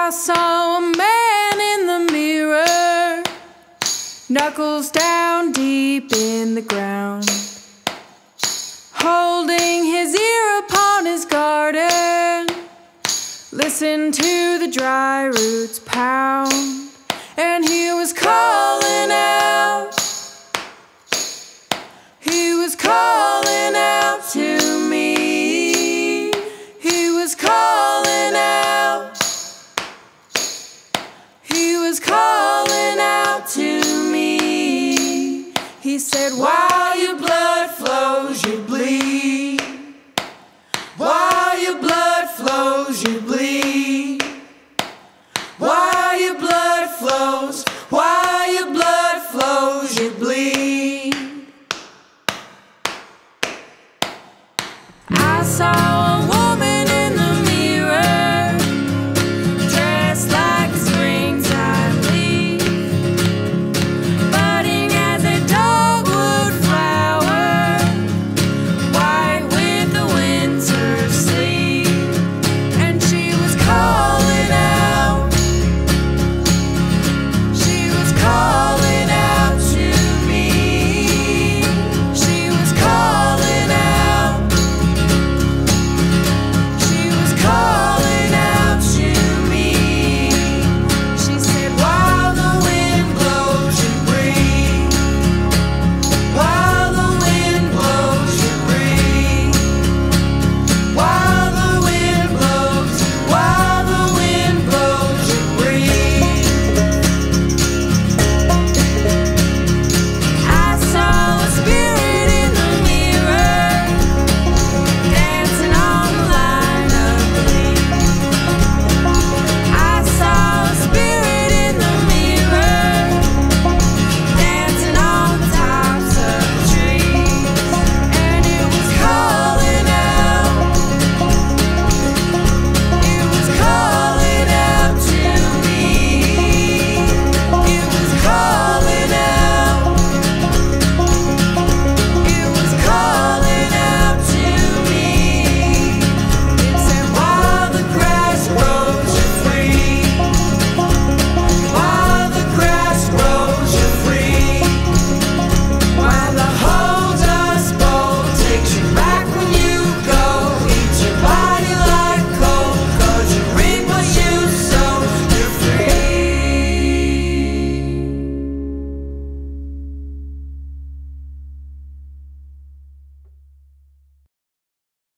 I saw a man in the mirror, knuckles down deep in the ground, holding his ear upon his garden. Listen to the dry roots pound, and he was calling out. He was calling out to me. He was calling out. He was calling out to me. He said, while your blood flows, you bleed. While your blood flows, you bleed. While your blood flows,